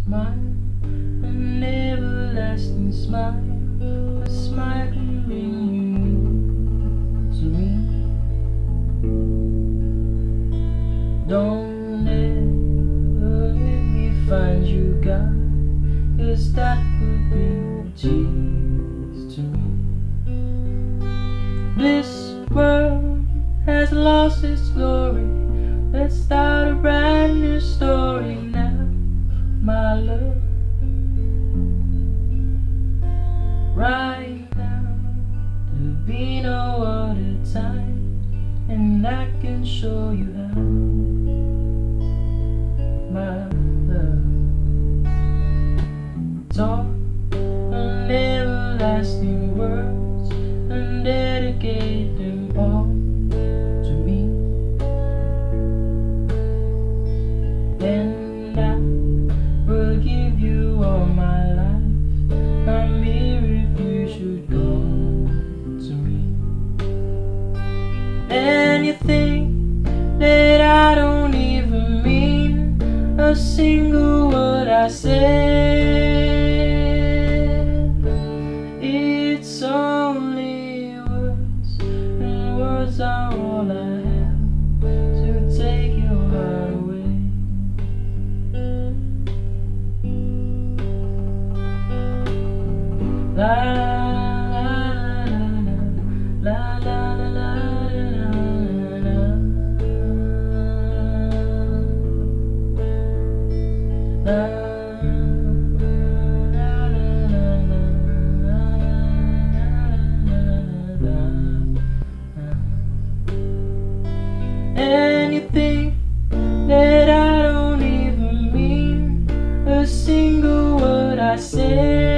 smile, an everlasting smile. A smile can bring you to me. Don't ever let me find you, God, 'cause that would be cheese to me. This world has lost its glory. Let's start a brand new story now, my love. Right now, there'll be no other time, and I can show you how, my love. Talk an everlasting words and dedicate them all to me. And I will give you all my life. I'm here if you should come to me. And you think that I don't even mean a single word I said. It's only words, and words are all I have to take your heart away. La la la la la la la. And you think that I don't even mean a single word I said.